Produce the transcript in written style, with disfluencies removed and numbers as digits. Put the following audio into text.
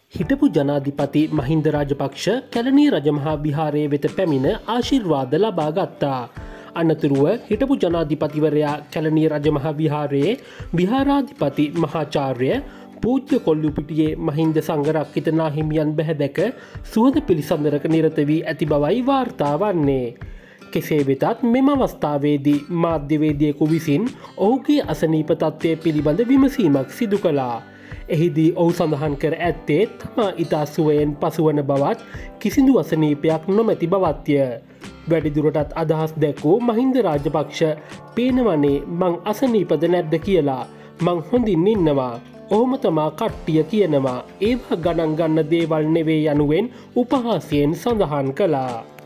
හිටපු ජනාධිපති මහින්ද රාජපක්ෂ කැලණිය රජමහා විහාරයේ වෙත පැමිණ ආශිර්වාද ලබා ගත්තා. අනතුරුව හිටපු ජනාධිපතිවරයා කැලණිය රජමහා විහාරයේ විහාරාධිපති මහාචාර්ය පූජ්‍ය කොල්ලුපිටියේ මහින්ද සංඝරක්ඛිත නාහිමියන් බැහැ දැක සුවඳ පිළිසඳරක නිරත වී ඇති බවයි වාර්තා වන්නේ. කෙසේ වෙතත් මෙම අවස්ථාවේදී මාධ්‍යවේදියෙකු විසින් ඔහුගේ අසනීප තත්ත්වය පිළිබඳ විමසීමක් සිදු කළා. එහිදී ඔහු සඳහන් කර ඇත්තේ තමා ඉතා සුවයෙන් පසුවන බවත් කිසිදු අසනීපයක් නොමැති බවත්ය. වැඩිදුරටත් අදහස් දැක්වූ මහින්ද රාජපක්ෂ පේනවනේ මං අසනීපද නැද්ද කියලා මං හොඳින් ඉන්නවා. ඔහොම තමා කට්ටිය කියනවා ඒවා ගණන් ගන්න දේවල් නෙවේ යනුවෙන් උපහාසයෙන් සඳහන් කළා.